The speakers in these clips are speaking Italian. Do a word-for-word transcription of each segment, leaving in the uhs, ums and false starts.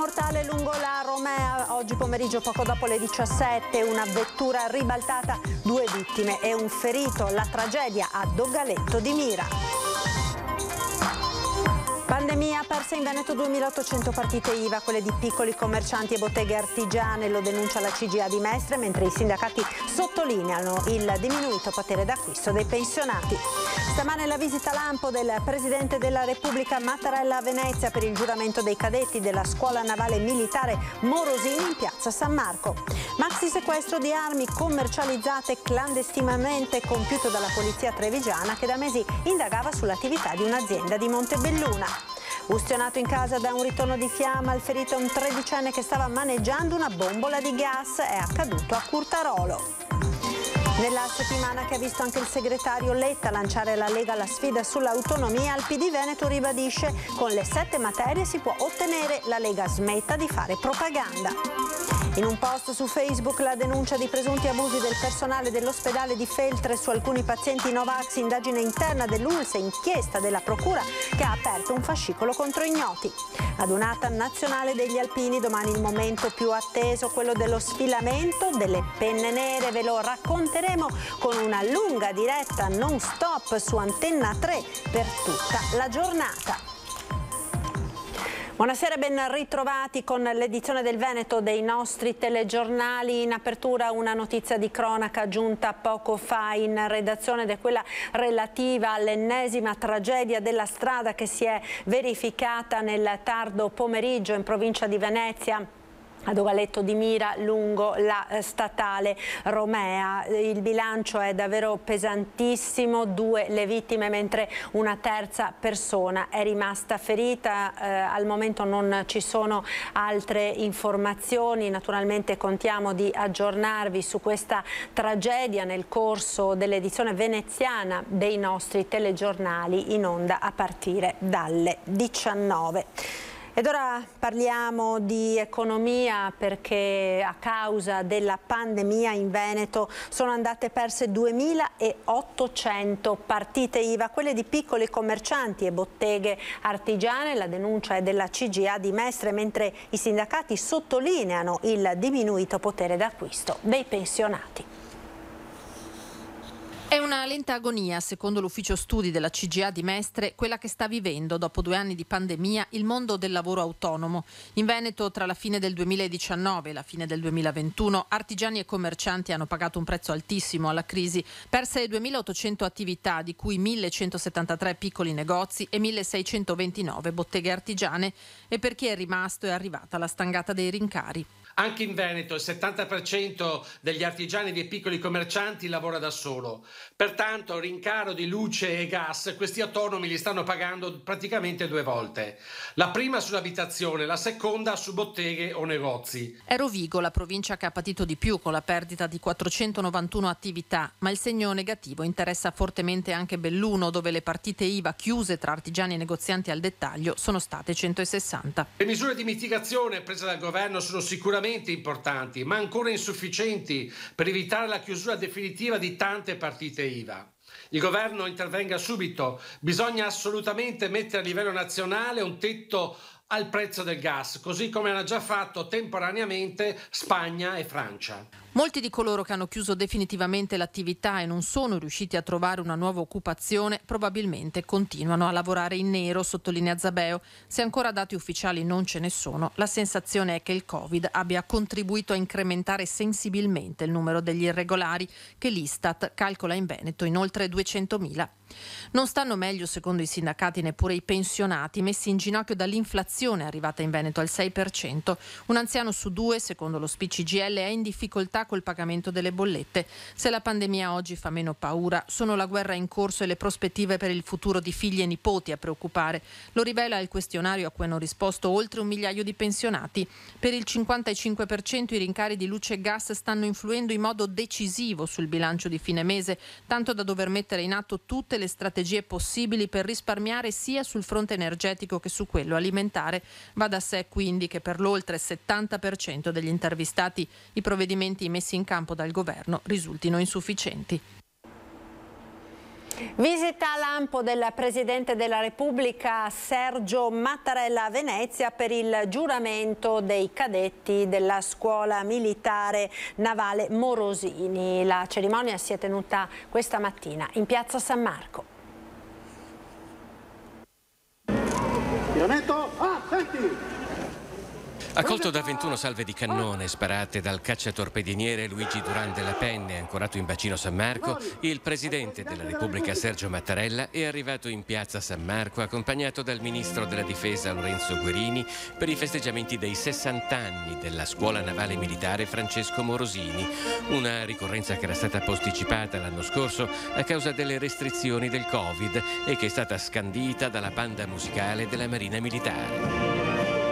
mortale lungo la Romea, oggi pomeriggio poco dopo le diciassette, una vettura ribaltata, due vittime e un ferito, la tragedia a Dogaletto di Mira. Pandemia, perse in Veneto duemilaottocento partite I V A, quelle di piccoli commercianti e botteghe artigiane, lo denuncia la C G A di Mestre, mentre i sindacati sottolineano il diminuito potere d'acquisto dei pensionati. Stamane la visita lampo del Presidente della Repubblica Mattarella a Venezia per il giuramento dei cadetti della Scuola Navale Militare Morosini in piazza San Marco. Maxi sequestro di armi commercializzate clandestinamente compiuto dalla polizia trevigiana che da mesi indagava sull'attività di un'azienda di Montebelluna. Ustionato in casa da un ritorno di fiamma, il ferito è un tredicenne che stava maneggiando una bombola di gas, è accaduto a Curtarolo. Nella settimana che ha visto anche il segretario Letta lanciare alla Lega la sfida sull'autonomia, il P D Veneto ribadisce: con le sette materie si può ottenere, la Lega smetta di fare propaganda. In un post su Facebook la denuncia di presunti abusi del personale dell'ospedale di Feltre su alcuni pazienti Novax, indagine interna dell'U L S E, inchiesta della Procura che ha aperto un fascicolo contro ignoti. Adunata nazionale degli alpini, domani il momento più atteso, quello dello sfilamento delle penne nere, ve lo racconteremo con una lunga diretta non stop su Antenna tre per tutta la giornata. Buonasera e ben ritrovati con l'edizione del Veneto dei nostri telegiornali. In apertura una notizia di cronaca giunta poco fa in redazione ed è quella relativa all'ennesima tragedia della strada che si è verificata nel tardo pomeriggio in provincia di Venezia, a Dogaletto di Mira, lungo la statale Romea. Il bilancio è davvero pesantissimo, due le vittime mentre una terza persona è rimasta ferita. Eh, al momento non ci sono altre informazioni, naturalmente contiamo di aggiornarvi su questa tragedia nel corso dell'edizione veneziana dei nostri telegiornali in onda a partire dalle diciannove. Ed ora parliamo di economia perché a causa della pandemia in Veneto sono andate perse duemilaottocento partite I V A, quelle di piccoli commercianti e botteghe artigiane. La denuncia è della C G A di Mestre, mentre i sindacati sottolineano il diminuito potere d'acquisto dei pensionati. È una lenta agonia, secondo l'ufficio studi della C G A di Mestre, quella che sta vivendo, dopo due anni di pandemia, il mondo del lavoro autonomo. In Veneto, tra la fine del duemiladiciannove e la fine del duemilaventuno, artigiani e commercianti hanno pagato un prezzo altissimo alla crisi. Perse duemilaottocento attività, di cui millecentosettantatré piccoli negozi e milleseicentoventinove botteghe artigiane, e per chi è rimasto è arrivata la stangata dei rincari. Anche in Veneto il settanta per cento degli artigiani e dei piccoli commercianti lavora da solo. Pertanto rincaro di luce e gas questi autonomi li stanno pagando praticamente due volte. La prima sull'abitazione, la seconda su botteghe o negozi. È Rovigo la provincia che ha patito di più con la perdita di quattrocentonovantuno attività, ma il segno negativo interessa fortemente anche Belluno, dove le partite I V A chiuse tra artigiani e negozianti al dettaglio sono state centosessanta. Le misure di mitigazione prese dal governo sono sicuramente importanti, ma ancora insufficienti per evitare la chiusura definitiva di tante partite I V A. Il governo intervenga subito, bisogna assolutamente mettere a livello nazionale un tetto al prezzo del gas, così come hanno già fatto temporaneamente Spagna e Francia. Molti di coloro che hanno chiuso definitivamente l'attività e non sono riusciti a trovare una nuova occupazione probabilmente continuano a lavorare in nero, sottolinea Zabeo. Se ancora dati ufficiali non ce ne sono, la sensazione è che il Covid abbia contribuito a incrementare sensibilmente il numero degli irregolari, che l'Istat calcola in Veneto in oltre duecentomila. Non stanno meglio, secondo i sindacati, neppure i pensionati, messi in ginocchio dall'inflazione arrivata in Veneto al sei per cento. Un anziano su due, secondo lo S P I C G I L, è in difficoltà col pagamento delle bollette. Se la pandemia oggi fa meno paura, sono la guerra in corso e le prospettive per il futuro di figli e nipoti a preoccupare. Lo rivela il questionario a cui hanno risposto oltre un migliaio di pensionati. Per il cinquantacinque per cento i rincari di luce e gas stanno influendo in modo decisivo sul bilancio di fine mese, tanto da dover mettere in atto tutte le strategie possibili per risparmiare sia sul fronte energetico che su quello alimentare. Va da sé quindi che per l'oltre settanta per cento degli intervistati i provvedimenti messi in campo dal governo risultino insufficienti. Visita lampo del Presidente della Repubblica Sergio Mattarella a Venezia per il giuramento dei cadetti della Scuola Militare Navale Morosini. La cerimonia si è tenuta questa mattina in Piazza San Marco. Giuramento, ah, senti! Accolto da ventuno salve di cannone sparate dal cacciatorpediniere Luigi Duran della Penne, ancorato in bacino San Marco, il Presidente della Repubblica Sergio Mattarella è arrivato in piazza San Marco accompagnato dal Ministro della Difesa Lorenzo Guerini per i festeggiamenti dei sessanta anni della Scuola Navale Militare Francesco Morosini, una ricorrenza che era stata posticipata l'anno scorso a causa delle restrizioni del Covid e che è stata scandita dalla banda musicale della Marina Militare.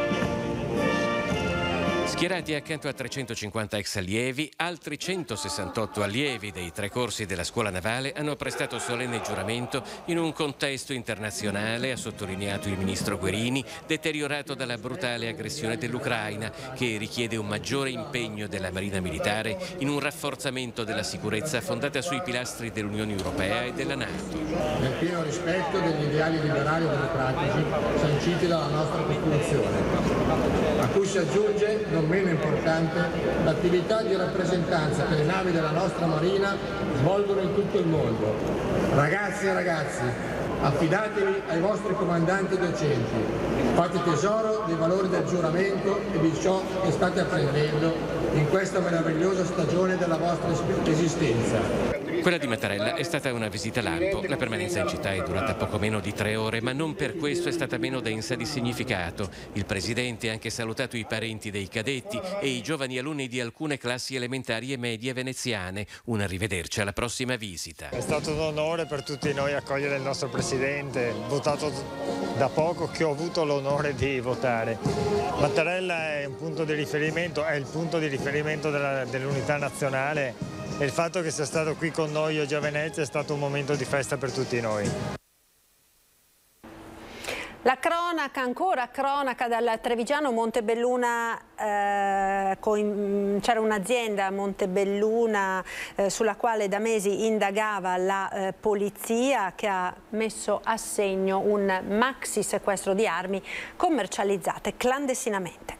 Schierati accanto a trecentocinquanta ex allievi, altri centosessantotto allievi dei tre corsi della scuola navale hanno prestato solenne giuramento in un contesto internazionale, ha sottolineato il ministro Guerini, deteriorato dalla brutale aggressione dell'Ucraina, che richiede un maggiore impegno della Marina Militare in un rafforzamento della sicurezza fondata sui pilastri dell'Unione Europea e della NATO. Nel pieno rispetto degli ideali liberali e democratici sanciti dalla nostra Costituzione, a cui si aggiunge, non meno importante, l'attività di rappresentanza che le navi della nostra Marina svolgono in tutto il mondo. Ragazzi e ragazzi, affidatevi ai vostri comandanti docenti, fate tesoro dei valori del giuramento e di ciò che state apprendendo in questa meravigliosa stagione della vostra esistenza. Quella di Mattarella è stata una visita lampo. La permanenza in città è durata poco meno di tre ore, ma non per questo è stata meno densa di significato. Il Presidente ha anche salutato i parenti dei cadetti e i giovani alunni di alcune classi elementari e medie veneziane. Un arrivederci alla prossima visita. È stato un onore per tutti noi accogliere il nostro Presidente, votato da poco, che ho avuto l'onore di votare. Mattarella è un punto di riferimento, è il punto di riferimento della, dell'unità nazionale. E il fatto che sia stato qui con noi oggi a Venezia è stato un momento di festa per tutti noi. La cronaca, ancora cronaca dal Trevigiano Montebelluna, eh, c'era un'azienda a Montebelluna eh, sulla quale da mesi indagava la eh, polizia, che ha messo a segno un maxi sequestro di armi commercializzate clandestinamente.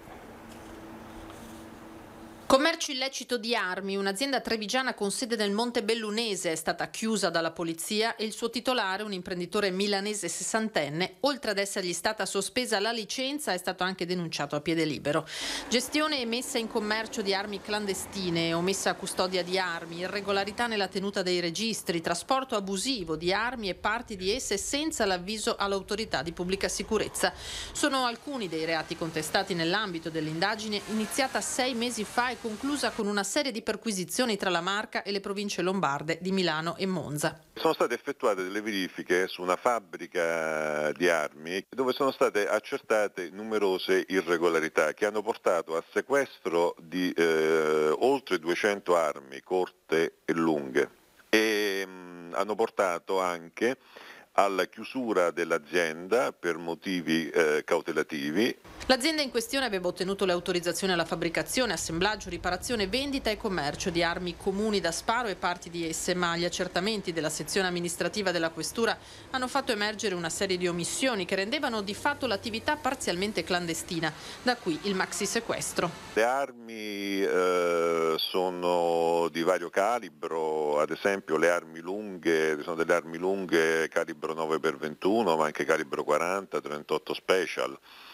Commercio illecito di armi. Un'azienda trevigiana con sede nel Montebellunese è stata chiusa dalla polizia e il suo titolare, un imprenditore milanese sessantenne, oltre ad essergli stata sospesa la licenza, è stato anche denunciato a piede libero. Gestione e messa in commercio di armi clandestine, omessa custodia di armi, irregolarità nella tenuta dei registri, trasporto abusivo di armi e parti di esse senza l'avviso all'autorità di pubblica sicurezza. Sono alcuni dei reati contestati nell'ambito dell'indagine iniziata sei mesi fa e conclusa con una serie di perquisizioni tra la Marca e le province lombarde di Milano e Monza. Sono state effettuate delle verifiche su una fabbrica di armi dove sono state accertate numerose irregolarità che hanno portato al sequestro di eh, oltre duecento armi corte e lunghe e mh, hanno portato anche alla chiusura dell'azienda per motivi eh, cautelativi. L'azienda in questione aveva ottenuto le autorizzazioni alla fabbricazione, assemblaggio, riparazione, vendita e commercio di armi comuni da sparo e parti di esse, ma gli accertamenti della sezione amministrativa della questura hanno fatto emergere una serie di omissioni che rendevano di fatto l'attività parzialmente clandestina, da qui il maxi sequestro. Le armi eh, sono di vario calibro, ad esempio le armi lunghe, sono delle armi lunghe calibro nove per ventuno, ma anche calibro quaranta, trentotto special.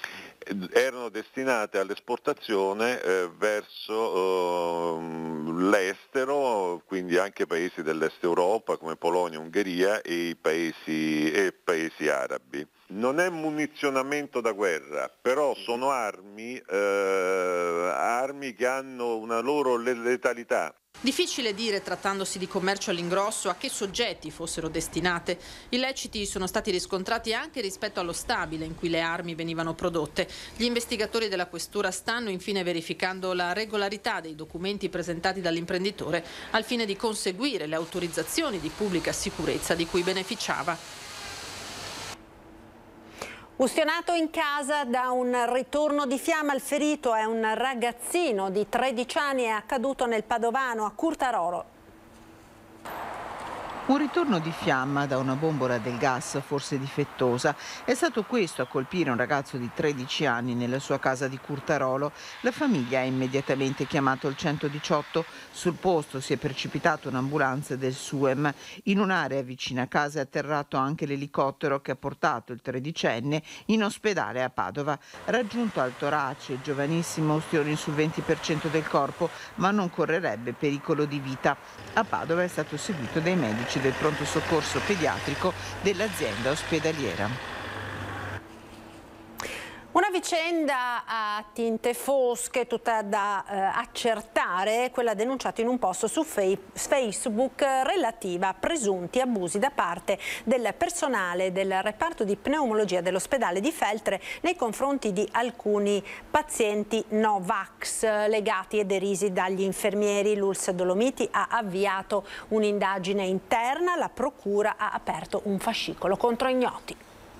Erano destinate all'esportazione eh, verso eh, l'estero, quindi anche paesi dell'est Europa come Polonia, Ungheria e i paesi, e paesi arabi. Non è munizionamento da guerra, però sono armi, eh, armi che hanno una loro letalità. Difficile dire, trattandosi di commercio all'ingrosso, a che soggetti fossero destinate. Illeciti sono stati riscontrati anche rispetto allo stabile in cui le armi venivano prodotte. Gli investigatori della questura stanno infine verificando la regolarità dei documenti presentati dall'imprenditore al fine di conseguire le autorizzazioni di pubblica sicurezza di cui beneficiava. Ustionato in casa da un ritorno di fiamma, il ferito è un ragazzino di tredici anni, è accaduto nel Padovano a Curtarolo. Un ritorno di fiamma da una bombola del gas, forse difettosa. È stato questo a colpire un ragazzo di tredici anni nella sua casa di Curtarolo. La famiglia ha immediatamente chiamato il centodiciotto. Sul posto si è precipitata un'ambulanza del SUEM. In un'area vicina a casa è atterrato anche l'elicottero che ha portato il tredicenne in ospedale a Padova. Raggiunto al torace, giovanissimo, ustioni sul venti per cento del corpo, ma non correrebbe pericolo di vita. A Padova è stato seguito dai medici del pronto soccorso pediatrico dell'azienda ospedaliera. Una vicenda a tinte fosche, tutta da eh, accertare, quella denunciata in un post su Facebook relativa a presunti abusi da parte del personale del reparto di pneumologia dell'ospedale di Feltre nei confronti di alcuni pazienti Novax legati e derisi dagli infermieri. L'U L S Dolomiti ha avviato un'indagine interna, la procura ha aperto un fascicolo contro ignoti.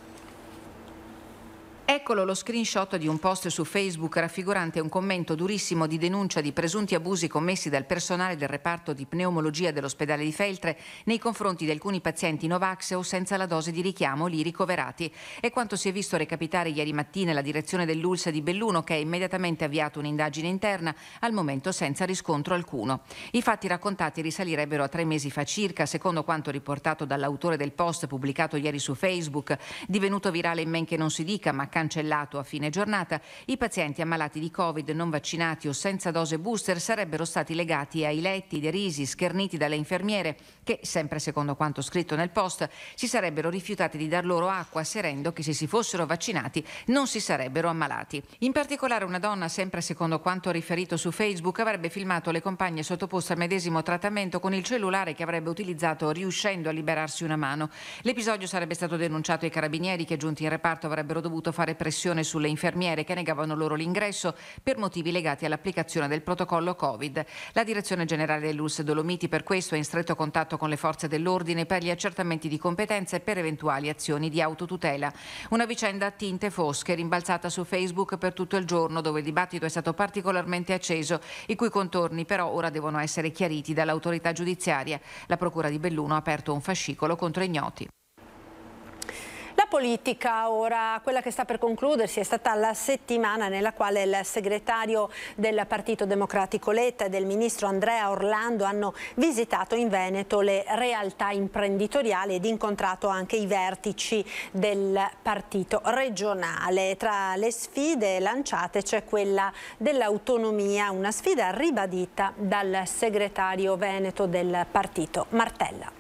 Eccolo lo screenshot di un post su Facebook raffigurante un commento durissimo di denuncia di presunti abusi commessi dal personale del reparto di pneumologia dell'ospedale di Feltre nei confronti di alcuni pazienti Novax o senza la dose di richiamo lì ricoverati. È quanto si è visto recapitare ieri mattina la direzione dell'U L S di Belluno, che ha immediatamente avviato un'indagine interna, al momento senza riscontro alcuno. I fatti raccontati risalirebbero a tre mesi fa circa, secondo quanto riportato dall'autore del post pubblicato ieri su Facebook, divenuto virale in men che non si dica, ma cancellato a fine giornata. I pazienti ammalati di Covid, non vaccinati o senza dose booster sarebbero stati legati ai letti, derisi, scherniti dalle infermiere che, sempre secondo quanto scritto nel post, si sarebbero rifiutati di dar loro acqua, asserendo che se si fossero vaccinati non si sarebbero ammalati. In particolare una donna, sempre secondo quanto riferito su Facebook, avrebbe filmato le compagne sottoposte al medesimo trattamento con il cellulare che avrebbe utilizzato riuscendo a liberarsi una mano. L'episodio sarebbe stato denunciato ai carabinieri che, giunti in reparto, avrebbero dovuto fare pressione sulle infermiere che negavano loro l'ingresso per motivi legati all'applicazione del protocollo Covid. La direzione generale dell'U L S Dolomiti per questo è in stretto contatto con le forze dell'ordine per gli accertamenti di competenza e per eventuali azioni di autotutela. Una vicenda a tinte fosche rimbalzata su Facebook per tutto il giorno, dove il dibattito è stato particolarmente acceso, i cui contorni però ora devono essere chiariti dall'autorità giudiziaria. La procura di Belluno ha aperto un fascicolo contro ignoti. La politica ora, quella che sta per concludersi, è stata la settimana nella quale il segretario del Partito Democratico Letta e del ministro Andrea Orlando hanno visitato in Veneto le realtà imprenditoriali ed incontrato anche i vertici del partito regionale. Tra le sfide lanciate c'è quella dell'autonomia, una sfida ribadita dal segretario veneto del partito Martella.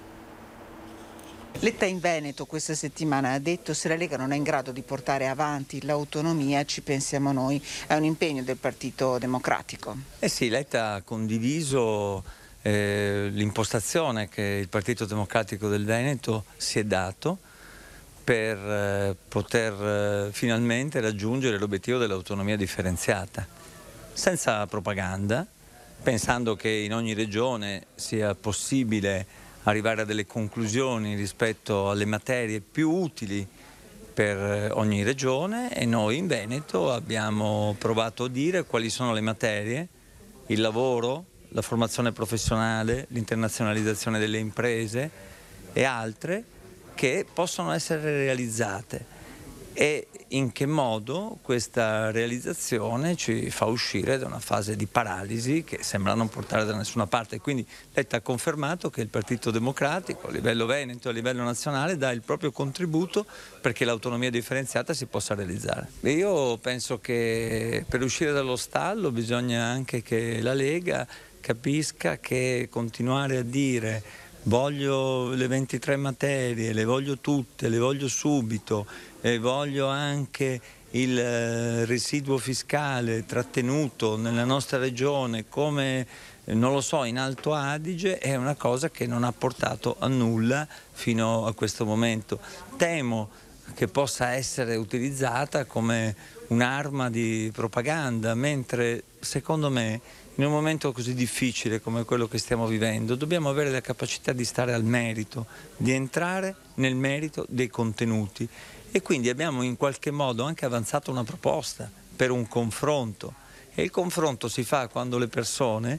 Letta in Veneto questa settimana ha detto: se la Lega non è in grado di portare avanti l'autonomia ci pensiamo noi. È un impegno del Partito Democratico. Eh sì, Letta ha condiviso eh, l'impostazione che il Partito Democratico del Veneto si è dato per eh, poter eh, finalmente raggiungere l'obiettivo dell'autonomia differenziata, senza propaganda, pensando che in ogni regione sia possibile arrivare a delle conclusioni rispetto alle materie più utili per ogni regione, e noi in Veneto abbiamo provato a dire quali sono le materie: il lavoro, la formazione professionale, l'internazionalizzazione delle imprese e altre che possono essere realizzate, e in che modo questa realizzazione ci fa uscire da una fase di paralisi che sembra non portare da nessuna parte. Quindi Letta ha confermato che il Partito Democratico a livello veneto e a livello nazionale dà il proprio contributo perché l'autonomia differenziata si possa realizzare. E io penso che per uscire dallo stallo bisogna anche che la Lega capisca che continuare a dire voglio le ventitré materie, le voglio tutte, le voglio subito, e voglio anche il eh, residuo fiscale trattenuto nella nostra regione come, eh, non lo so, in Alto Adige, è una cosa che non ha portato a nulla fino a questo momento. Temo che possa essere utilizzata come un'arma di propaganda, mentre secondo me in un momento così difficile come quello che stiamo vivendo dobbiamo avere la capacità di stare al merito, di entrare nel merito dei contenuti, e quindi abbiamo in qualche modo anche avanzato una proposta per un confronto, e il confronto si fa quando le persone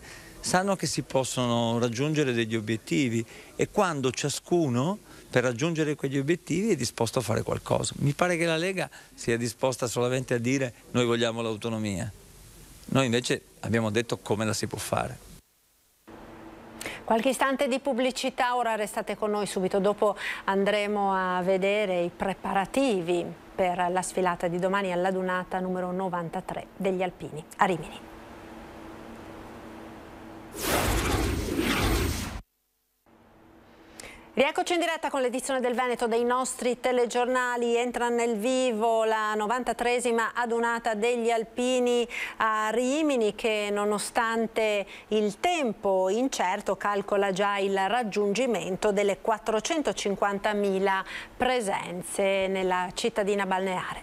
sanno che si possono raggiungere degli obiettivi e quando ciascuno per raggiungere quegli obiettivi è disposto a fare qualcosa. Mi pare che la Lega sia disposta solamente a dire noi vogliamo l'autonomia. Noi invece abbiamo detto come la si può fare. Qualche istante di pubblicità, ora restate con noi, subito dopo andremo a vedere i preparativi per la sfilata di domani alla Dunata numero novantatré degli Alpini a Rimini. Rieccoci in diretta con l'edizione del Veneto dei nostri telegiornali. Entra nel vivo la novantatreesima adunata degli Alpini a Rimini che, nonostante il tempo incerto, calcola già il raggiungimento delle quattrocentocinquantamila presenze nella cittadina balneare.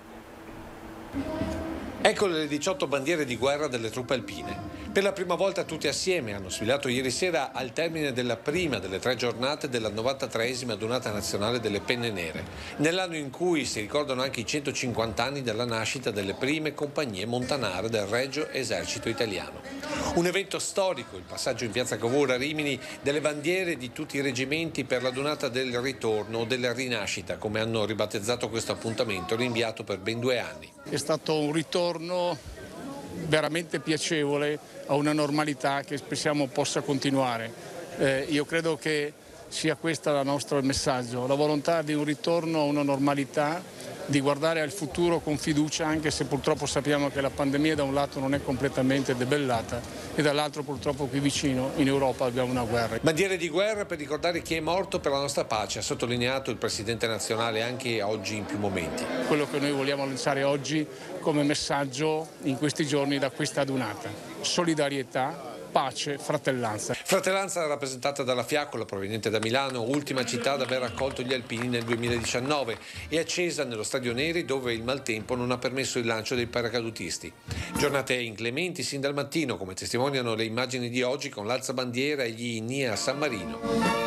Eccole le diciotto bandiere di guerra delle truppe alpine. Per la prima volta tutte assieme hanno sfilato ieri sera al termine della prima delle tre giornate della novantatreesima adunata nazionale delle Penne Nere, nell'anno in cui si ricordano anche i centocinquanta anni dalla nascita delle prime compagnie montanare del Regio Esercito Italiano. Un evento storico, il passaggio in piazza Cavour a Rimini delle bandiere di tutti i reggimenti per l'adunata del ritorno o della rinascita, come hanno ribattezzato questo appuntamento, rinviato per ben due anni. È stato un ritorno veramente piacevole a una normalità che speriamo possa continuare. Eh, io credo che sia questo il nostro messaggio, la volontà di un ritorno a una normalità, di guardare al futuro con fiducia, anche se purtroppo sappiamo che la pandemia da un lato non è completamente debellata e dall'altro purtroppo qui vicino in Europa abbiamo una guerra. Bandiere di guerra per ricordare chi è morto per la nostra pace, ha sottolineato il Presidente nazionale anche oggi in più momenti. Quello che noi vogliamo lanciare oggi come messaggio in questi giorni da questa adunata: solidarietà, pace, fratellanza. Fratellanza rappresentata dalla Fiaccola, proveniente da Milano, ultima città ad aver accolto gli alpini nel duemiladiciannove, e accesa nello Stadio Neri, dove il maltempo non ha permesso il lancio dei paracadutisti. Giornate inclementi sin dal mattino, come testimoniano le immagini di oggi con l'alzabandiera e gli inni a San Marino.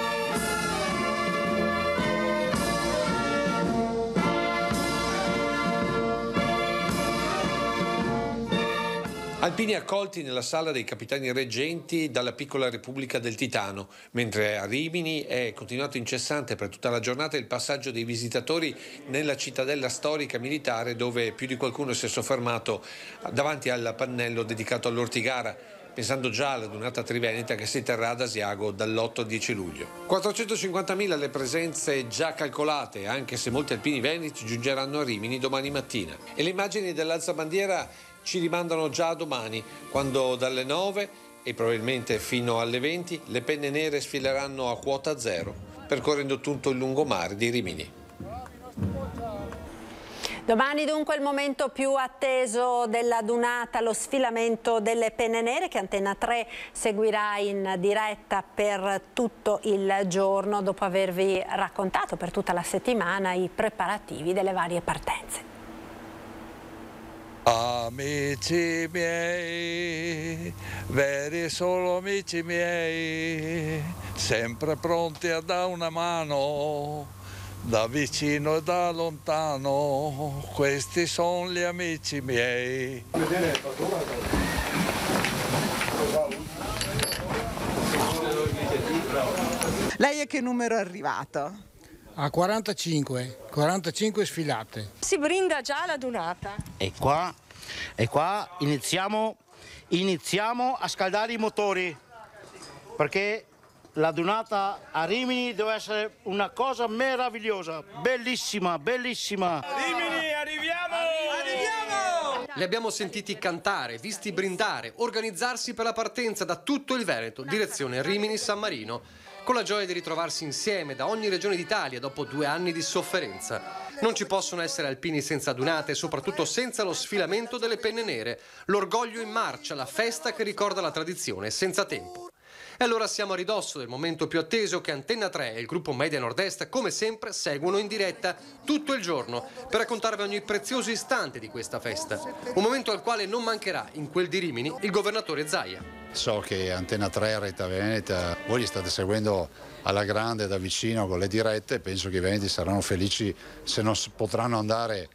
Alpini accolti nella sala dei capitani reggenti dalla piccola Repubblica del Titano, mentre a Rimini è continuato incessante per tutta la giornata il passaggio dei visitatori nella cittadella storica militare, dove più di qualcuno si è soffermato davanti al pannello dedicato all'Ortigara, pensando già alla Dunata Triveneta che si terrà ad Asiago dall'otto al dieci luglio. quattrocentocinquantamila le presenze già calcolate, anche se molti alpini veneti giungeranno a Rimini domani mattina. E le immagini dell'alzabandiera ci rimandano già a domani, quando dalle nove e probabilmente fino alle venti le Penne Nere sfileranno a quota zero, percorrendo tutto il lungomare di Rimini. Domani dunque il momento più atteso della Dunata, lo sfilamento delle Penne Nere, che Antena tre seguirà in diretta per tutto il giorno, dopo avervi raccontato per tutta la settimana i preparativi delle varie partenze. Amici miei, veri solo amici miei, sempre pronti a dare una mano, da vicino e da lontano, questi sono gli amici miei. Lei a che numero è arrivato? A quarantacinque, quarantacinque sfilate. Si brinda già alla Dunata. E qua, e qua iniziamo, iniziamo a scaldare i motori, perché la Dunata a Rimini deve essere una cosa meravigliosa, bellissima, bellissima. Rimini, arriviamo! Arriviamo! Li abbiamo sentiti cantare, visti brindare, organizzarsi per la partenza da tutto il Veneto, direzione Rimini-San Marino, con la gioia di ritrovarsi insieme da ogni regione d'Italia dopo due anni di sofferenza. Non ci possono essere alpini senza dunate e soprattutto senza lo sfilamento delle Penne Nere, l'orgoglio in marcia, la festa che ricorda la tradizione senza tempo. E allora siamo a ridosso del momento più atteso che Antena tre e il gruppo Media Nord-Est, come sempre, seguono in diretta tutto il giorno per raccontarvi ogni prezioso istante di questa festa. Un momento al quale non mancherà, in quel di Rimini, il governatore Zaia. So che Antena tre, Rete Veneta, voi li state seguendo alla grande da vicino con le dirette, penso che i veneti saranno felici se non potranno andare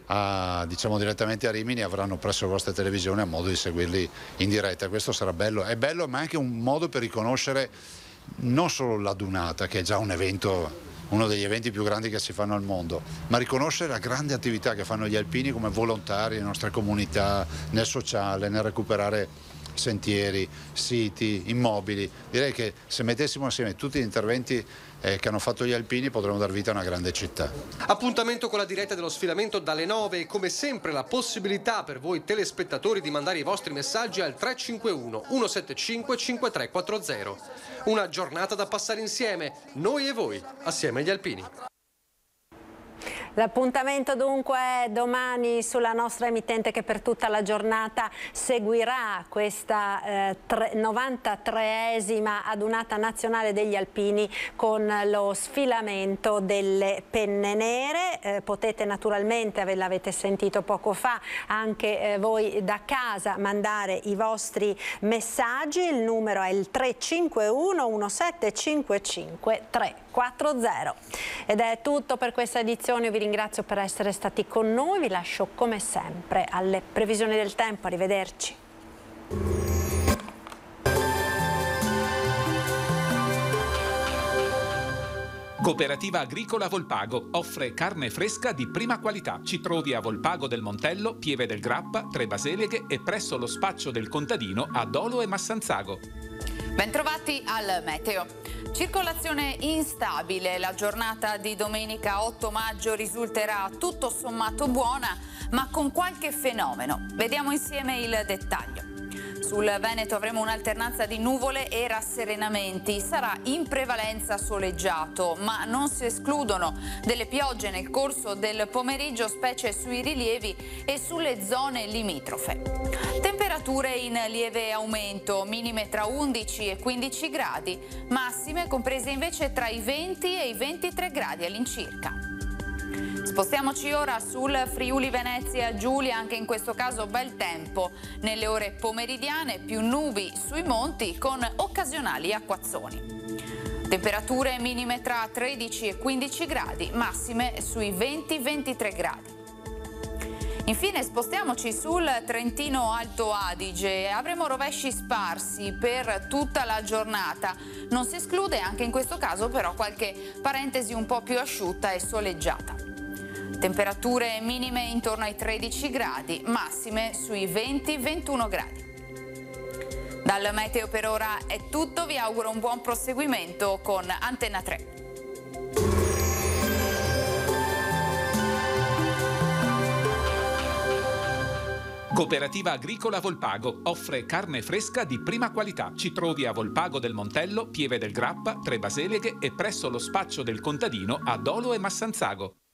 a, diciamo, direttamente a Rimini avranno presso le vostre televisioni a modo di seguirli in diretta. Questo sarà bello, è bello, ma anche un modo per riconoscere non solo la Dunata, che è già un evento, uno degli eventi più grandi che si fanno al mondo, ma riconoscere la grande attività che fanno gli alpini come volontari nelle nostre comunità, nel sociale, nel recuperare sentieri, siti, immobili. Direi che se mettessimo assieme tutti gli interventi eh, che hanno fatto gli alpini potremmo dar vita a una grande città. Appuntamento con la diretta dello sfilamento dalle nove e come sempre la possibilità per voi telespettatori di mandare i vostri messaggi al tre cinque uno uno sette cinque cinque tre quattro zero. Una giornata da passare insieme, noi e voi, assieme agli alpini. L'appuntamento dunque è domani sulla nostra emittente che per tutta la giornata seguirà questa eh, novantatreesima adunata nazionale degli alpini con lo sfilamento delle penne nere. Eh, potete naturalmente, ve l'avete sentito poco fa, anche eh, voi da casa mandare i vostri messaggi. Il numero è il tre cinque uno uno sette cinque cinque tre quattro zero. Ed è tutto per questa edizione, io vi ringrazio per essere stati con noi, vi lascio come sempre alle previsioni del tempo, arrivederci. Cooperativa Agricola Volpago offre carne fresca di prima qualità. Ci trovi a Volpago del Montello, Pieve del Grappa, Tre Baseleghe e presso lo spaccio del contadino a Dolo e Massanzago. Bentrovati al meteo. Circolazione instabile, la giornata di domenica otto maggio risulterà tutto sommato buona, ma con qualche fenomeno. Vediamo insieme il dettaglio. Sul Veneto avremo un'alternanza di nuvole e rasserenamenti, sarà in prevalenza soleggiato, ma non si escludono delle piogge nel corso del pomeriggio, specie sui rilievi e sulle zone limitrofe. Temperature in lieve aumento, minime tra undici e quindici gradi, massime comprese invece tra i venti e i ventitré gradi all'incirca. Spostiamoci ora sul Friuli Venezia Giulia, anche in questo caso bel tempo. Nelle ore pomeridiane più nubi sui monti con occasionali acquazzoni. Temperature minime tra tredici e quindici gradi, massime sui venti ventitré gradi. Infine spostiamoci sul Trentino Alto Adige, avremo rovesci sparsi per tutta la giornata. Non si esclude anche in questo caso però qualche parentesi un po' più asciutta e soleggiata. Temperature minime intorno ai tredici gradi, massime sui venti ventuno gradi. Dal meteo per ora è tutto, vi auguro un buon proseguimento con Antenna tre. Cooperativa Agricola Volpago offre carne fresca di prima qualità. Ci trovi a Volpago del Montello, Pieve del Grappa, Tre Baseleghe e presso lo spaccio del contadino a Dolo e Massanzago.